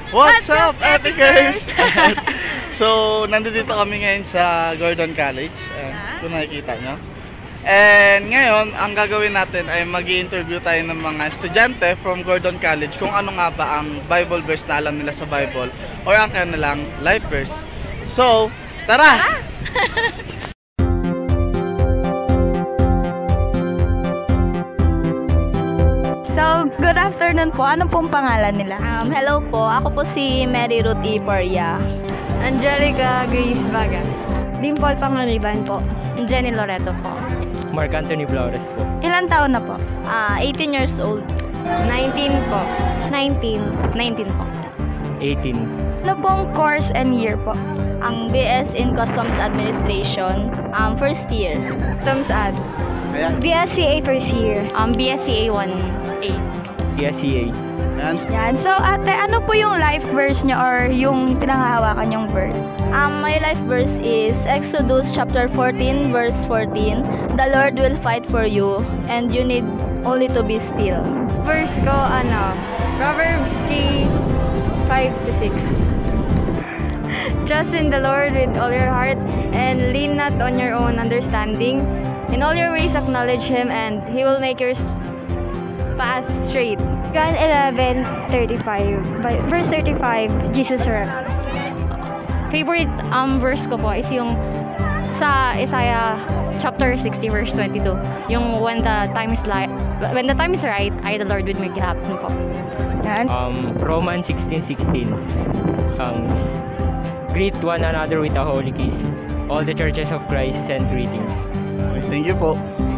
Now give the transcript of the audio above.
What's up, Epicers? So, nandito kami ngayon sa Gordon College. Kung nakikita nyo. And ngayon, ang gagawin natin ay mag-i-interview tayo ng mga estudyante from Gordon College kung ano nga ba ang Bible verse na alam nila sa Bible or ang kanilang life verse. So, tara! So, good afternoon po. Ano pong pangalan nila? Hello po, ako po si Mary Ruth Iporia. Angelica Grace Baga. Dimple Pangariban po. Jenny Loreto po. Mark Anthony Flores po. Ilan taon na po? 18 years old. 19 po. 19 po. 18. Ano pong course and year po? Ang BS in Customs Administration, first year. Customs Ad. BSCA first year. BSCA 1A. PSCA. Yan. So, ate, ano po yung life verse nyo or yung pinanghahawakan yung verse? My life verse is Exodus chapter 14 verse 14. The Lord will fight for you and you need only to be still. Verse ko, Proverbs 3:5-6. Trust in the Lord with all your heart and lean not on your own understanding. In all your ways acknowledge Him and He will make your path straight. John 11:35. Verse 35, Jesus wept. Favorite verse ko po is yung sa Isaiah chapter 60 verse 22. Yung when the time is right, I the Lord will make it happen po. Yan. Romans 16:16. Greet one another with a holy kiss. All the churches of Christ send greetings. Thank you po.